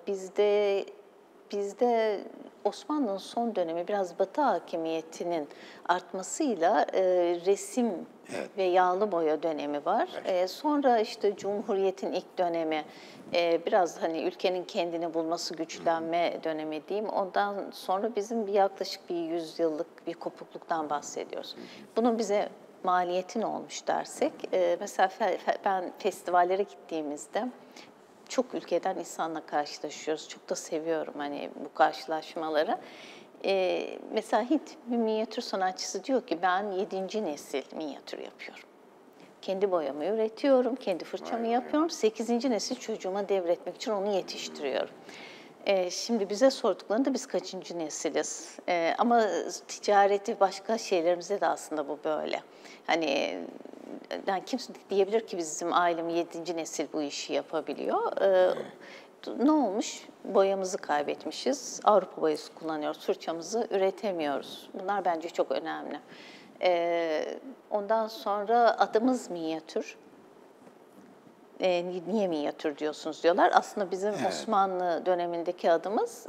Bizde Osmanlı'nın son dönemi biraz Batı hakimiyetinin artmasıyla resim ve yağlı boya dönemi var. Evet. Sonra işte Cumhuriyet'in ilk dönemi, biraz hani ülkenin kendini bulması, güçlenme dönemi diyeyim. Ondan sonra bizim yaklaşık bir 100 yıllık bir kopukluktan bahsediyoruz. Bunun bize maliyeti ne olmuş dersek, mesela ben festivallere gittiğimizde çok ülkeden insanla karşılaşıyoruz. Çok da seviyorum hani bu karşılaşmaları. Mesela Hint bir minyatür sanatçısı diyor ki ben 7. nesil minyatür yapıyorum. Kendi boyamı üretiyorum, kendi fırçamı yapıyorum. 8. nesil çocuğuma devretmek için onu yetiştiriyorum. Şimdi bize sorduklarında biz kaçıncı nesiliz? Ama ticareti başka şeylerimizde de aslında bu böyle. Hani yani kimse diyebilir ki bizim ailem 7. nesil bu işi yapabiliyor. Ne olmuş? Boyamızı kaybetmişiz. Avrupa boyası kullanıyoruz. Fırçamızı üretemiyoruz. Bunlar bence çok önemli. Ondan sonra adımız minyatür. Niye minyatür diyorsunuz diyorlar. Aslında bizim Osmanlı dönemindeki adımız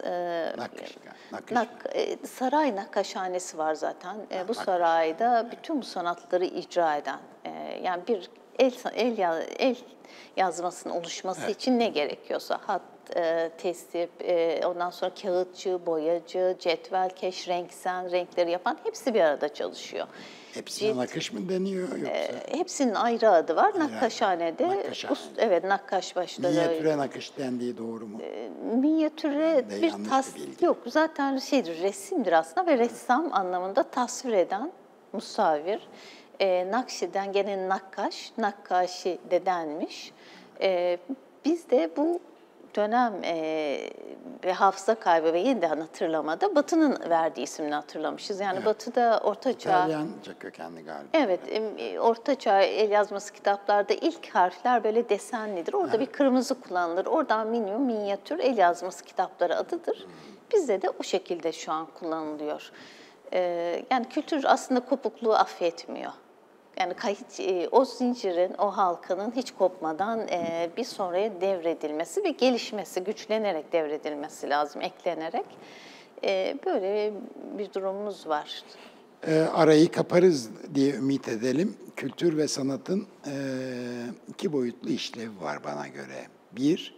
saray nakkaşhanesi var zaten. Bu sarayda bütün bu sanatları icra eden, yani bir el yazmasının oluşması için ne gerekiyorsa hat, tesip, ondan sonra kağıtçı, boyacı, cetvelkeş, renksen, renkleri yapan hepsi bir arada çalışıyor. Hepsine nakış mı deniyor yoksa? Hepsinin ayrı adı var. Nakkaşhanede, evet, nakkaş başları. Minyatüre nakış dendiği doğru mu? Minyatüre bir yok. Zaten resimdir aslında ve ressam anlamında tasvir eden musavvir. Nakşiden gene nakkaş, nakkaşi de denmiş. Biz de bu dönem ve hafıza kaybı ve yeniden hatırlamada Batı'nın verdiği ismini hatırlamışız. Yani Batı'da Orta Çağ... İtalyanca kökenli galiba. Evet, Orta Çağ el yazması kitaplarda ilk harfler böyle desenlidir. Orada bir kırmızı kullanılır. Oradan minyatür el yazması kitapları adıdır. Bizde de o şekilde şu an kullanılıyor. Yani kültür aslında kopukluğu affetmiyor. Yani o zincirin, o halkanın hiç kopmadan bir sonraya devredilmesi ve gelişmesi, güçlenerek devredilmesi lazım, eklenerek. Böyle bir durumumuz var. Arayı kaparız diye ümit edelim. Kültür ve sanatın iki boyutlu işlevi var bana göre. Bir,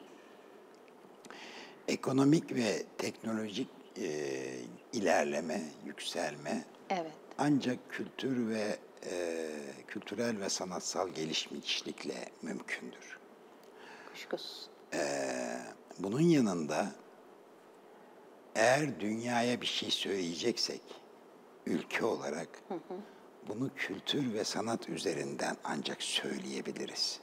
ekonomik ve teknolojik ilerleme, yükselme. Evet. Ancak kültür ve kültürel ve sanatsal gelişmişlikle mümkündür. Kuşkusuz. Bunun yanında eğer dünyaya bir şey söyleyeceksek ülke olarak bunu kültür ve sanat üzerinden ancak söyleyebiliriz.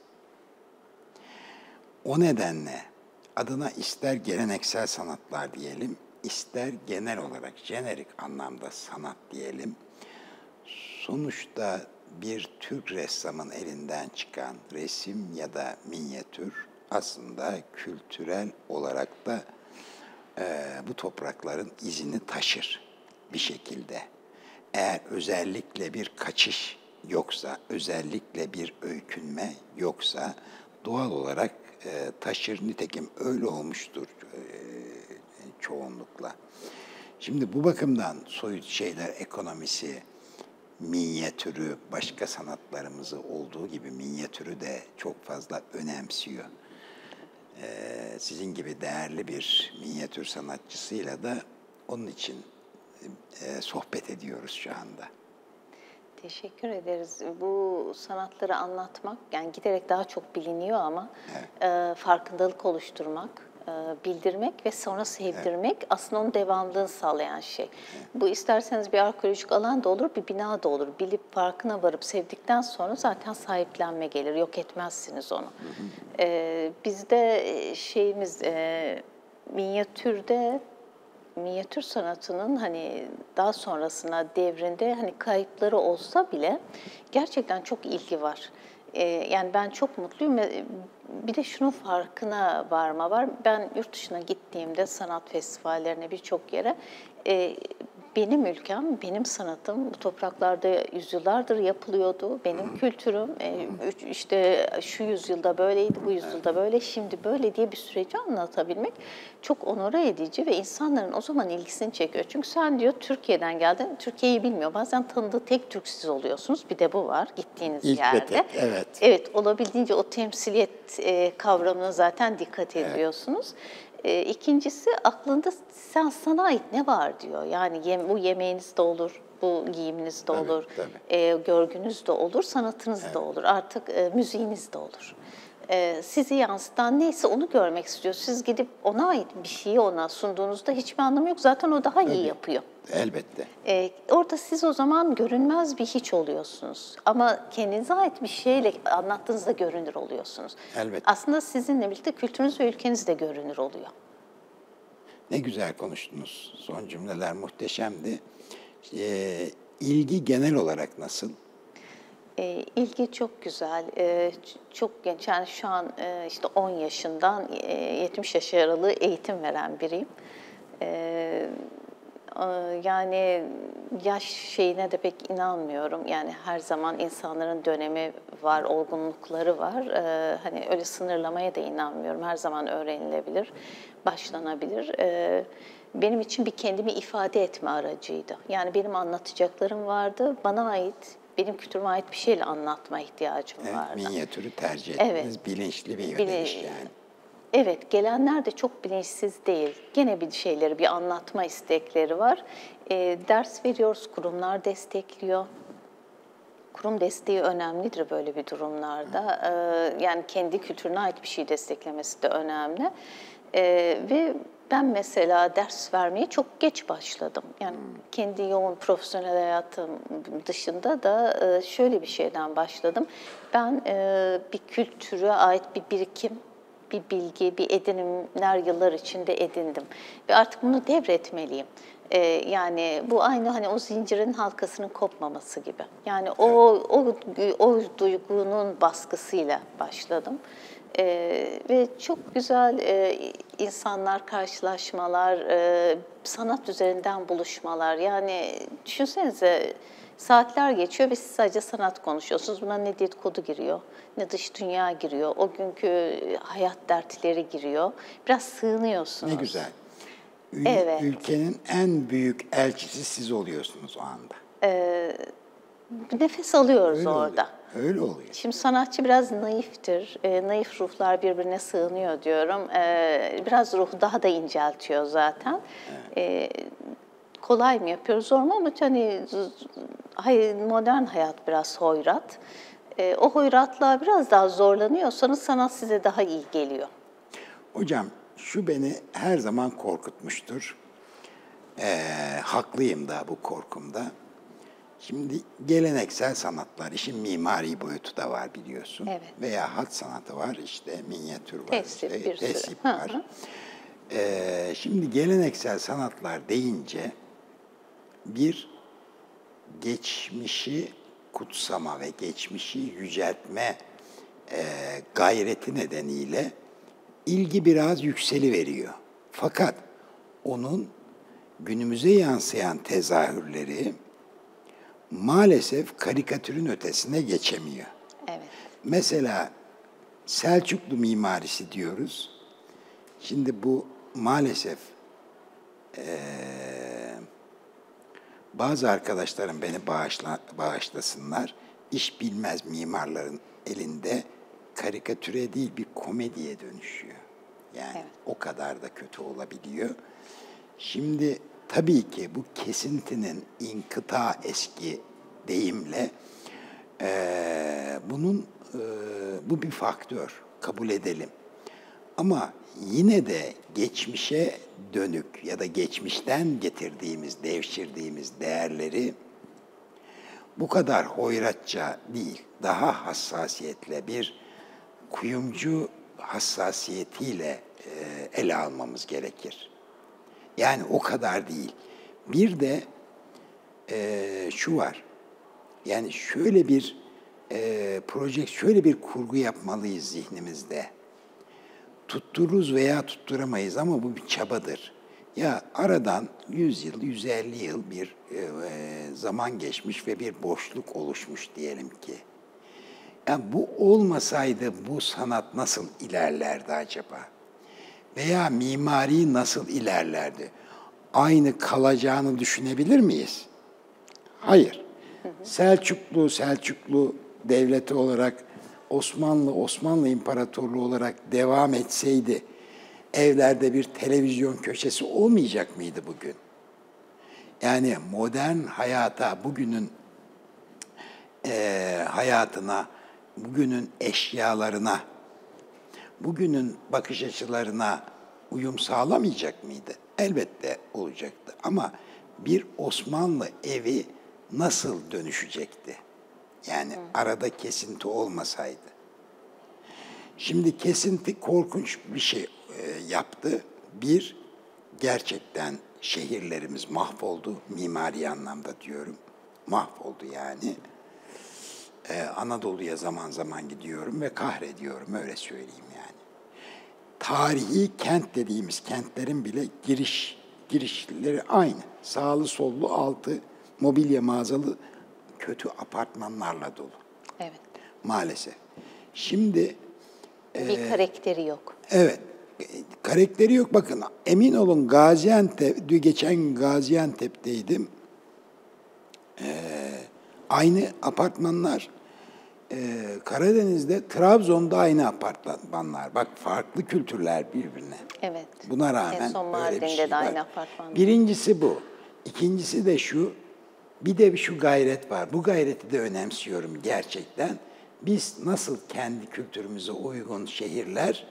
O nedenle adına ister geleneksel sanatlar diyelim, ister genel olarak jenerik anlamda sanat diyelim. Sonuçta bir Türk ressamın elinden çıkan resim ya da minyatür aslında kültürel olarak da bu toprakların izini taşır bir şekilde. Eğer özellikle bir kaçış yoksa, özellikle bir öykünme yoksa doğal olarak taşır. Nitekim öyle olmuştur çoğunlukla. Şimdi bu bakımdan soyut şeyler ekonomisi, minyatürü, başka sanatlarımızı olduğu gibi minyatürü de çok fazla önemsiyor. Sizin gibi değerli bir minyatür sanatçısıyla da onun için sohbet ediyoruz şu anda. Teşekkür ederiz. Bu sanatları anlatmak, yani giderek daha çok biliniyor ama farkındalık oluşturmak, bildirmek ve sonra sevdirmek aslında onun devamlılığını sağlayan şey. Bu isterseniz bir arkeolojik alan da olur, bir bina da olur. Bilip farkına varıp sevdikten sonra zaten sahiplenme gelir, yok etmezsiniz onu. Bizde minyatür sanatının hani daha sonrasına devrinde hani kayıpları olsa bile gerçekten çok ilgi var. Yani ben çok mutluyum. Bir de şunun farkına varma var. Ben yurt dışına gittiğimde sanat festivallerine birçok yere benim ülkem, benim sanatım bu topraklarda yüzyıllardır yapılıyordu. Benim kültürüm işte şu yüzyılda böyleydi, bu yüzyılda böyle, şimdi böyle diye bir süreci anlatabilmek çok onore edici ve insanların o zaman ilgisini çekiyor. Çünkü sen diyor Türkiye'den geldin, Türkiye'yi bilmiyor. Bazen tanıdığı tek Türk siz oluyorsunuz. Bir de bu var gittiğiniz yerde. Evet. Evet, olabildiğince o temsiliyet kavramına zaten dikkat ediyorsunuz. İkincisi aklında sana ait ne var diyor. Yani bu yemeğiniz de olur, bu giyiminiz de olur, görgünüz de olur, sanatınız da olur, artık müziğiniz de olur. Sizi yansıtan neyse onu görmek istiyor. Siz gidip ona ait bir şeyi ona sunduğunuzda hiçbir anlamı yok. Zaten o daha iyi yapıyor. Elbette. Orada siz o zaman görünmez bir hiç oluyorsunuz. Ama kendinize ait bir şeyle anlattığınızda görünür oluyorsunuz. Elbette. Aslında sizinle birlikte kültürünüz ve ülkeniz de görünür oluyor. Ne güzel konuştunuz. Son cümleler muhteşemdi. İlgi genel olarak nasıl? İlgi çok güzel, çok genç. Yani şu an işte 10 yaşından 70 yaş aralığı eğitim veren biriyim. Eee, Yani yaş şeyine de pek inanmıyorum. Yani her zaman insanların dönemi var, olgunlukları var. Hani öyle sınırlamaya da inanmıyorum. Her zaman öğrenilebilir, başlanabilir. Benim için bir kendimi ifade etme aracıydı. Yani benim anlatacaklarım vardı, bana ait, benim kültürüme ait bir şeyle anlatma ihtiyacım Evet, vardı. minyatürü tercih Evet. ettiniz. Bilinçli bir yöneliş Bili- yani. Evet, gelenler de çok bilinçsiz değil. Gene bir şeyleri, bir anlatma istekleri var. Ders veriyoruz, kurumlar destekliyor. Kurum desteği önemlidir böyle bir durumlarda. Yani kendi kültürüne ait bir şey desteklemesi de önemli. Ve ben mesela ders vermeye çok geç başladım. Yani kendi yoğun profesyonel hayatım dışında da şöyle bir şeyden başladım. Ben bir kültüre ait bir birikim, bir bilgi, bir edinimler yıllar içinde edindim. Ve artık bunu devretmeliyim. Yani bu aynı hani o zincirin halkasının kopmaması gibi. Yani o duygunun baskısıyla başladım. Ve çok güzel insanlar, karşılaşmalar, sanat üzerinden buluşmalar. Yani düşünsenize saatler geçiyor ve siz sadece sanat konuşuyorsunuz. Buna ne dedikodu giriyor, ne dış dünya giriyor, o günkü hayat dertleri giriyor. Biraz sığınıyorsunuz. Ne güzel. Evet. Ülkenin en büyük elçisi siz oluyorsunuz o anda. Nefes alıyoruz Öyle oluyor. orada. Öyle oluyor. Şimdi sanatçı biraz naiftir. Naif ruhlar birbirine sığınıyor diyorum. Biraz ruhu daha da inceltiyor zaten. Kolay mı yapıyoruz, zor mu? Ama hani modern hayat biraz hoyrat. O hoyratlığa biraz daha zorlanıyorsanız sanat size daha iyi geliyor. Hocam şu beni her zaman korkutmuştur. Haklıyım da bu korkumda. Şimdi geleneksel sanatlar, işin mimari boyutu da var biliyorsun. Evet. Veya hat sanatı var, işte minyatür var, Tesip, işte bir sürü. tesip Hı var. Şimdi geleneksel sanatlar deyince bir geçmişi kutsama ve geçmişi yüceltme gayreti nedeniyle ilgi biraz yükseliveriyor. Fakat onun günümüze yansıyan tezahürleri maalesef karikatürün ötesine geçemiyor. Evet. Mesela Selçuklu mimarisi diyoruz. Şimdi bu maalesef bazı arkadaşlarım beni bağışlasınlar. İş bilmez mimarların elinde karikatüre değil bir komediye dönüşüyor. Yani Evet. o kadar da kötü olabiliyor. Şimdi tabii ki bu kesintinin inkıta eski deyimle bu bir faktör, kabul edelim. Ama yine de geçmişe dönük ya da geçmişten getirdiğimiz, devşirdiğimiz değerleri bu kadar hoyratça değil, daha hassasiyetle bir kuyumcu hassasiyetiyle ele almamız gerekir. Yani o kadar değil. Bir de şu var. Yani şöyle bir şöyle bir kurgu yapmalıyız zihnimizde. Tuttururuz veya tutturamayız ama bu bir çabadır. Ya aradan 100 yıl, 150 yıl bir zaman geçmiş ve bir boşluk oluşmuş diyelim ki. Yani bu olmasaydı bu sanat nasıl ilerlerdi acaba? Veya mimari nasıl ilerlerdi? Aynı kalacağını düşünebilir miyiz? Hayır. Selçuklu devleti olarak Osmanlı İmparatorluğu olarak devam etseydi evlerde bir televizyon köşesi olmayacak mıydı bugün? Yani modern hayata, bugünün hayatına, bugünün eşyalarına, bugünün bakış açılarına uyum sağlamayacak mıydı? Elbette olacaktı. Ama bir Osmanlı evi nasıl dönüşecekti? Yani arada kesinti olmasaydı. Şimdi kesinti korkunç bir şey yaptı. Bir, gerçekten şehirlerimiz mahvoldu. Mimari anlamda diyorum. Mahvoldu yani. Anadolu'ya zaman zaman gidiyorum ve kahrediyorum, öyle söyleyeyim yani. Tarihi kent dediğimiz kentlerin bile girişleri aynı. Sağlı sollu altı mobilya mağazalı kötü apartmanlarla dolu. Evet. Maalesef. Şimdi Bir karakteri yok. evet, karakteri yok. Bakın, emin olun, geçen Gaziantep'teydim. Aynı apartmanlar. Karadeniz'de, Trabzon'da aynı apartmanlar. Bak, farklı kültürler birbirine. Evet. Buna rağmen En son böyle bir Mardin'de şey de var. aynı apartmanda. Birincisi bu. İkincisi de şu. Bir de şu gayret var. Bu gayreti de önemsiyorum gerçekten. Biz nasıl kendi kültürümüze uygun şehirler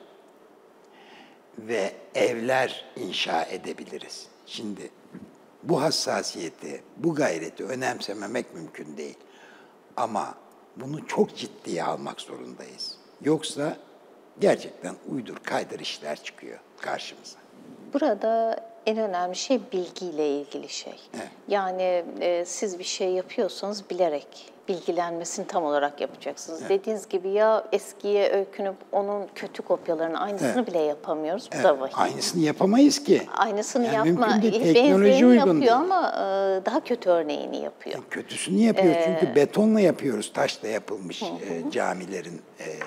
ve evler inşa edebiliriz? Şimdi bu hassasiyeti, bu gayreti önemsememek mümkün değil. Ama bunu çok ciddiye almak zorundayız. Yoksa gerçekten uydur kaydır işler çıkıyor karşımıza. Burada en önemli şey bilgiyle ilgili şey. Evet. Yani siz bir şey yapıyorsanız bilerek, bilgilenmesini tam olarak yapacaksınız. Evet. Dediğiniz gibi ya eskiye öykünüp onun kötü kopyalarının aynısını Evet. bile yapamıyoruz. Bu Evet, da vahim. aynısını yapamayız ki. Aynısını Yani yapma, mümkün değil, teknoloji benzerini uygun yapıyor değil. ama daha kötü örneğini yapıyor. Kötüsünü yapıyor çünkü betonla yapıyoruz, taşla yapılmış camilerin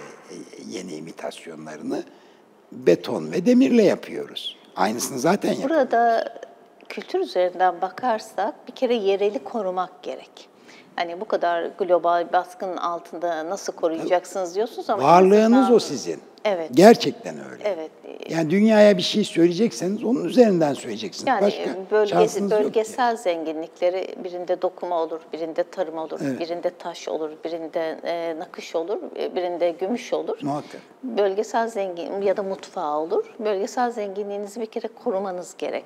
yeni imitasyonlarını beton ve demirle yapıyoruz. Aynısını zaten yapıyoruz. Burada kültür üzerinden bakarsak bir kere yereli korumak gerek. Hani bu kadar global baskının altında nasıl koruyacaksınız diyorsunuz ama Varlığınız insanlar- o sizin. Evet. Gerçekten öyle. Evet. Yani dünyaya bir şey söyleyecekseniz onun üzerinden söyleyeceksiniz. Yani Başka şansınız yok ki. bölgesel zenginlikleri birinde dokuma olur, birinde tarım olur, birinde taş olur, birinde nakış olur, birinde gümüş olur. Muhakkak. Bölgesel zengin ya da mutfağı olur. Bölgesel zenginliğinizi bir kere korumanız gerek.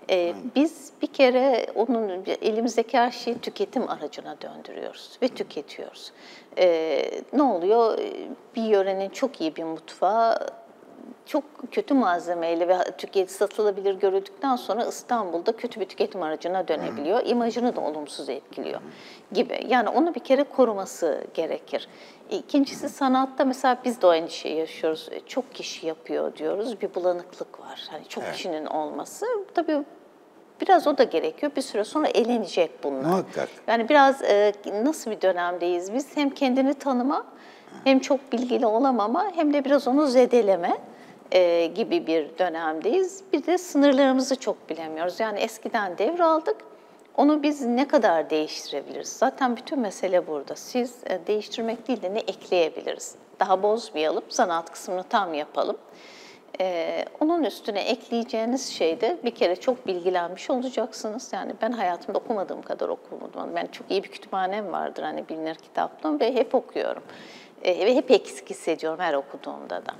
Biz bir kere onun elimizdeki her şeyi tüketim aracına döndürüyoruz ve tüketiyoruz. Ne oluyor? Bir yörenin çok iyi bir mutfağı çok kötü malzemeyle ve satılabilir görüldükten sonra İstanbul'da kötü bir tüketim aracına dönebiliyor. İmajını da olumsuz etkiliyor gibi. Yani onu bir kere koruması gerekir. İkincisi sanatta mesela biz de o endişeyi yaşıyoruz. Çok kişi yapıyor diyoruz. Bir bulanıklık var. Hani çok kişinin olması. Tabii biraz o da gerekiyor. Bir süre sonra elenecek bunlar. Muhakkak. Yani biraz nasıl bir dönemdeyiz biz? Hem kendini tanıma, hem çok bilgili olamama, hem de biraz onu zedeleme gibi bir dönemdeyiz. Bir de sınırlarımızı çok bilemiyoruz. Yani eskiden devraldık, onu biz ne kadar değiştirebiliriz? Zaten bütün mesele burada. Siz değiştirmek değil de ne ekleyebiliriz? Daha bozmayalım, sanat kısmını tam yapalım. Onun üstüne ekleyeceğiniz şey de bir kere çok bilgilenmiş olacaksınız. Yani ben hayatımda okumadığım kadar okumadım. Ben çok iyi bir kütüphanem vardır, hani bilinir kitaplığım ve hep okuyorum. Ve hep eksik hissediyorum her okuduğumda da.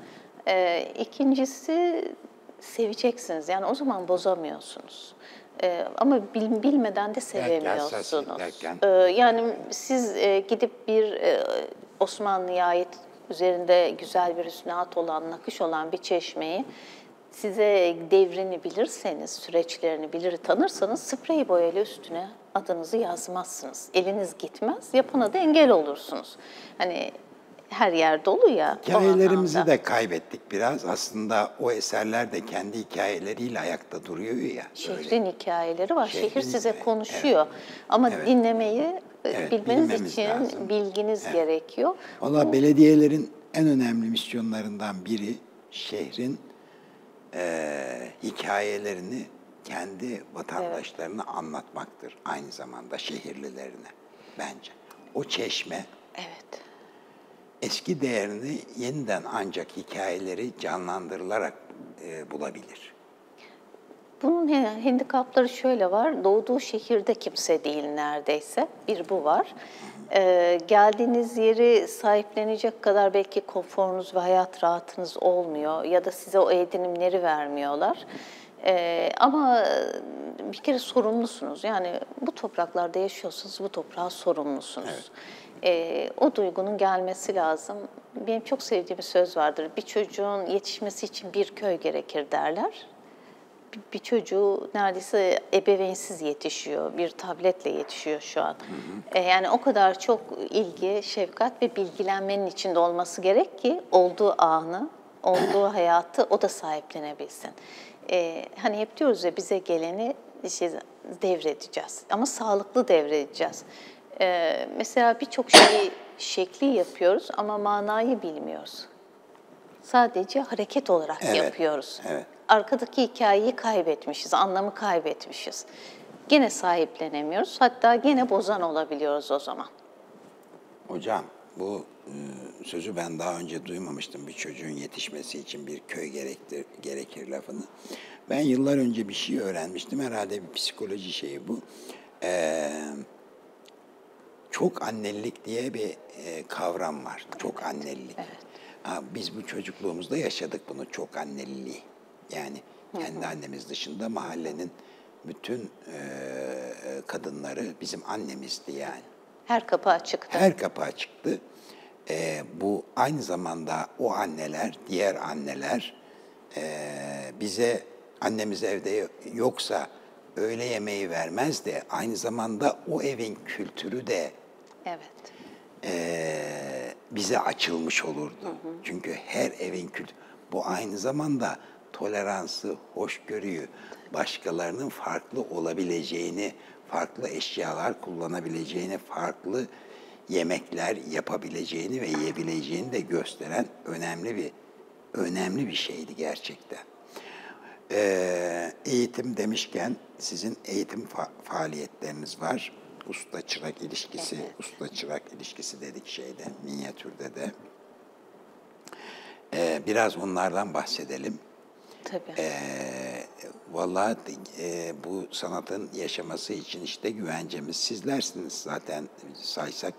İkincisi seveceksiniz. Yani o zaman bozamıyorsunuz. Ama bilmeden de sevemiyorsunuz. Yani siz gidip bir Osmanlı'ya ait üzerinde güzel bir hüsnat olan, nakış olan bir çeşmeyi size devrini bilirseniz, süreçlerini tanırsanız sprey boyayla üstüne adınızı yazmazsınız. Eliniz gitmez, yapana da engel olursunuz. Hani her yer dolu ya. Hikayelerimizi de kaybettik biraz. Aslında o eserler de kendi hikayeleriyle ayakta duruyor ya. Şehrin hikayeleri var. Şehrin Şehir size hikaye, konuşuyor. Ama dinlemeyi bilmeniz bilmemiz için lazım. bilginiz gerekiyor. Valla belediyelerin en önemli misyonlarından biri şehrin hikayelerini kendi vatandaşlarına anlatmaktır. Aynı zamanda şehirlilerine bence. O çeşme Evet. eski değerini yeniden ancak hikayeleri canlandırılarak bulabilir. Bunun handikapları şöyle var. Doğduğu şehirde kimse değil neredeyse. Bir bu var. Geldiğiniz yeri sahiplenecek kadar belki konforunuz ve hayat rahatınız olmuyor. Ya da size o edinimleri vermiyorlar. Ama bir kere sorumlusunuz. Yani bu topraklarda yaşıyorsanız bu toprağa sorumlusunuz. Evet. O duygunun gelmesi lazım. Benim çok sevdiğim bir söz vardır. Bir çocuğun yetişmesi için bir köy gerekir derler. bir çocuğu neredeyse ebeveynsiz yetişiyor, bir tabletle yetişiyor şu an. Yani o kadar çok ilgi, şefkat ve bilgilenmenin içinde olması gerek ki olduğu anı, olduğu hayatı o da sahiplenebilsin. Hani hep diyoruz ya, bize geleni devredeceğiz ama sağlıklı devredeceğiz. Mesela birçok şeyi şekli yapıyoruz ama manayı bilmiyoruz. Sadece hareket olarak yapıyoruz. Evet. Arkadaki hikayeyi kaybetmişiz, anlamı kaybetmişiz. Gene sahiplenemiyoruz, hatta gene bozan olabiliyoruz o zaman. Hocam, bu sözü ben daha önce duymamıştım. Bir çocuğun yetişmesi için bir köy gerekir lafını. Ben yıllar önce bir şey öğrenmiştim. Herhalde bir psikoloji şeyi bu. Çok annelilik diye bir kavram var. Çok annelilik. Evet. Biz bu çocukluğumuzda yaşadık bunu, çok anneliliği. Yani kendi annemiz dışında mahallenin bütün kadınları bizim annemizdi yani. Her kapı açıktı. Her kapı açıktı. Bu aynı zamanda o anneler, diğer anneler bize, annemiz evde yoksa öğle yemeği vermez de aynı zamanda o evin kültürü de bize açılmış olurdu. Çünkü her evin kültürü, bu aynı zamanda toleransı, hoşgörüyü, başkalarının farklı olabileceğini, farklı eşyalar kullanabileceğini, farklı yemekler yapabileceğini ve yiyebileceğini de gösteren önemli bir şeydi gerçekten. Eğitim demişken sizin eğitim faaliyetleriniz var. Usta-çırak ilişkisi, evet. Usta-çırak ilişkisi dedik şeyde, minyatürde de. Biraz onlardan bahsedelim. Tabii. Vallahi bu sanatın yaşaması için işte güvencemiz sizlersiniz zaten, saysak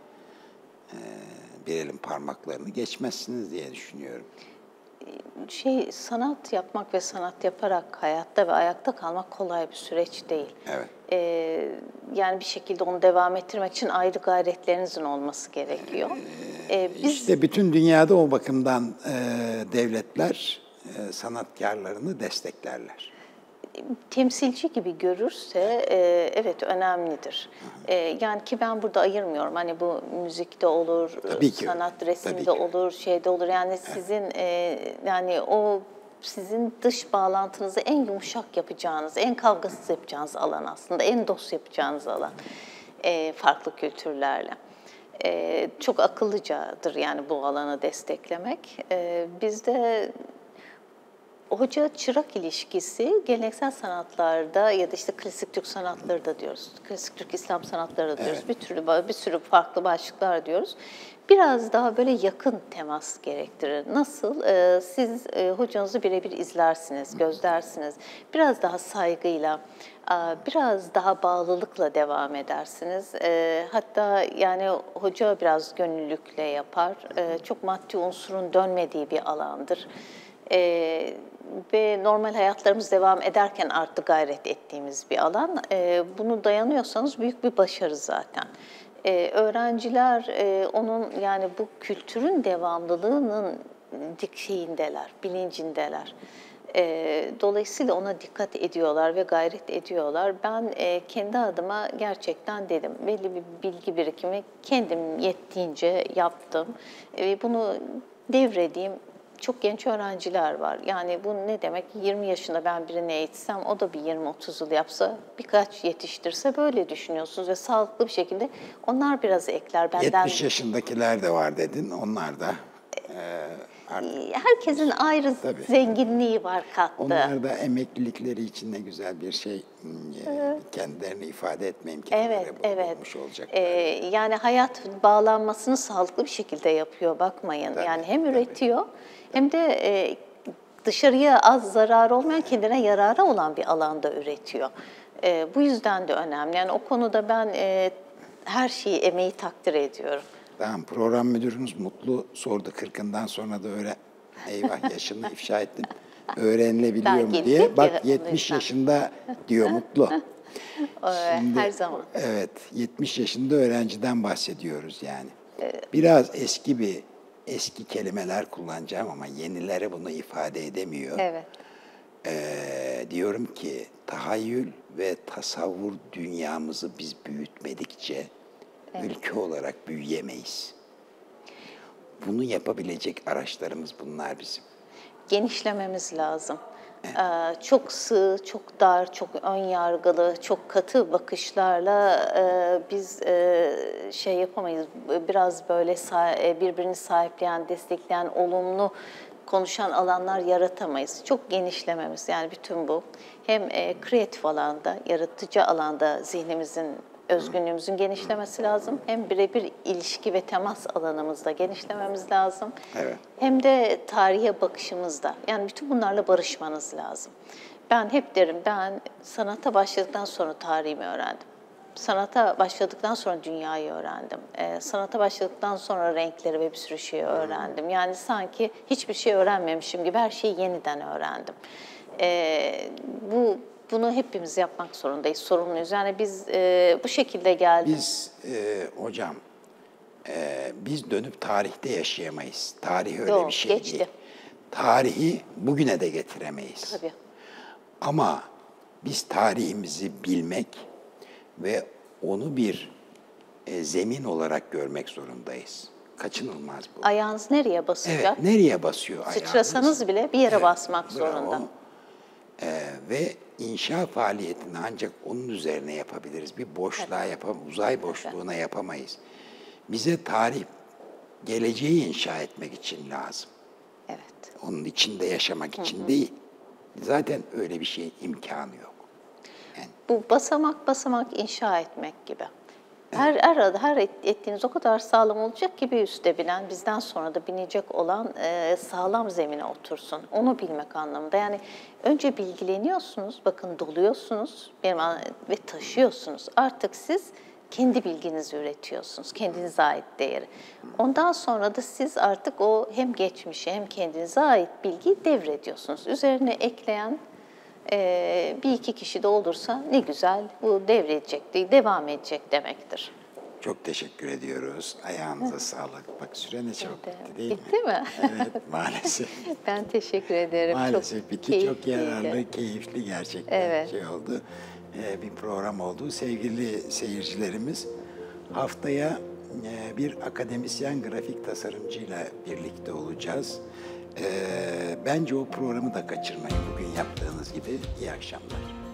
bir elin parmaklarını geçmezsiniz diye düşünüyorum. Sanat yapmak ve sanat yaparak hayatta ve ayakta kalmak kolay bir süreç değil. Evet. Yani bir şekilde onu devam ettirmek için ayrı gayretlerinizin olması gerekiyor. İşte bütün dünyada o bakımdan devletler sanatkarlarını desteklerler. Temsilci gibi görürse evet önemlidir. Yani ki ben burada ayırmıyorum. Hani bu müzikte olur, sanat resimde olur, şeyde olur. Yani sizin yani o sizin dış bağlantınızı en yumuşak yapacağınız, en kavgasız yapacağınız alan aslında, en dost yapacağınız alan farklı kültürlerle. Çok akıllıcadır yani bu alanı desteklemek. Bizde hoca-çırak ilişkisi geleneksel sanatlarda ya da işte klasik Türk sanatları da diyoruz. Klasik Türk İslam sanatları da diyoruz. Evet. Bir sürü farklı başlıklar diyoruz. Biraz daha böyle yakın temas gerektirir. Nasıl? Siz hocanızı birebir izlersiniz, gözlersiniz. Biraz daha saygıyla, biraz daha bağlılıkla devam edersiniz. Hatta yani hoca biraz gönüllülükle yapar. Çok maddi unsurun dönmediği bir alandır. Ve normal hayatlarımız devam ederken artık gayret ettiğimiz bir alan. Bunu dayanıyorsanız büyük bir başarı zaten. Öğrenciler onun yani bu kültürün devamlılığının bilincindeler. Dolayısıyla ona dikkat ediyorlar ve gayret ediyorlar. Ben kendi adıma gerçekten dedim, belli bir bilgi birikimi kendim yettiğince yaptım. Bunu devredeyim. Çok genç öğrenciler var. Yani bu ne demek? 20 yaşında ben birini eğitsem, o da bir 20-30 yıl yapsa, birkaç yetiştirse böyle düşünüyorsunuz ve sağlıklı bir şekilde onlar biraz ekler. 70 yaşındakiler de var dedin, onlar da. Herkesin ayrı zenginliği var kattı. Onlar da emeklilikleri için ne güzel bir şey, kendilerini ifade etme imkanları bulmuş olacaklar. Yani hayat bağlanmasını sağlıklı bir şekilde yapıyor, bakmayın. Tabii, yani hem üretiyor hem de dışarıya az zararı olmayan, kendine yararı olan bir alanda üretiyor. Bu yüzden de önemli. Yani o konuda ben her şeyi, emeği takdir ediyorum. Tamam, program müdürünüz Mutlu sordu. 40'ından sonra da eyvah yaşını ifşa ettim. Öğrenilebiliyor mu diye. Bak 70 yaşında diyor Mutlu. Şimdi, her zaman. Evet, 70 yaşında öğrenciden bahsediyoruz yani. Biraz eski kelimeler kullanacağım ama yenileri bunu ifade edemiyor. Evet. Diyorum ki tahayyül ve tasavvur dünyamızı biz büyütmedikçe ülke olarak büyüyemeyiz. Bunu yapabilecek araçlarımız bunlar bizim. Genişlememiz lazım. Çok sığ, çok dar, çok ön yargılı, çok katı bakışlarla biz şey yapamayız. Biraz böyle birbirini sahipleyen, destekleyen, olumlu konuşan alanlar yaratamayız. Çok genişlememiz, yani bütün bu hem kreatif alanda, yaratıcı alanda zihnimizin, özgünlüğümüzün genişlemesi lazım. Hem birebir ilişki ve temas alanımızda genişlememiz lazım. Evet. Hem de tarihe bakışımızda. Yani bütün bunlarla barışmanız lazım. Ben hep derim, ben sanata başladıktan sonra tarihimi öğrendim. Sanata başladıktan sonra dünyayı öğrendim. Sanata başladıktan sonra renkleri ve bir sürü şeyi öğrendim. Yani sanki hiçbir şey öğrenmemişim gibi her şeyi yeniden öğrendim. Bunu hepimiz yapmak zorundayız, sorumluyuz. Yani biz bu şekilde geldik. Biz hocam, biz dönüp tarihte yaşayamayız. Tarih öyle Yok, bir şey geçti. değil. Tarihi bugüne de getiremeyiz. Tabii. Ama biz tarihimizi bilmek ve onu bir zemin olarak görmek zorundayız. Kaçınılmaz bu. Ayağınız nereye basacak? Evet, nereye basıyor ayağınız? Sıçrasanız bile bir yere basmak Bravo. zorunda. Ve inşa faaliyetini ancak onun üzerine yapabiliriz. Bir boşluğa uzay boşluğuna yapamayız. Bize tarih, geleceği inşa etmek için lazım. Evet. Onun içinde yaşamak için değil. Zaten öyle bir şeyin imkanı yok. Yani, Bu basamak basamak inşa etmek gibi. Her ettiğiniz o kadar sağlam olacak ki bir üste binen, bizden sonra da binecek olan sağlam zemine otursun. Onu bilmek anlamında. Yani önce bilgileniyorsunuz, bakın doluyorsunuz ve taşıyorsunuz. Artık siz kendi bilginizi üretiyorsunuz, kendinize ait değeri. Ondan sonra da siz artık o hem geçmişe hem kendinize ait bilgiyi devrediyorsunuz. Üzerine ekleyen bir iki kişi de olursa ne güzel, bu devredecek, devam edecek demektir. çok teşekkür ediyoruz. Ayağınıza sağlık. Bak süre ne çabuk bitti değil mi? Bitti mi? Evet, maalesef. Ben teşekkür ederim. Maalesef Çok bitti. Çok keyifliydi. yararlı, keyifli gerçekten Evet. şey oldu. Bir program oldu. Sevgili seyircilerimiz, haftaya bir akademisyen grafik tasarımcıyla birlikte olacağız. Bence o programı da kaçırmayın bugün yaptığınız gibi. İyi akşamlar.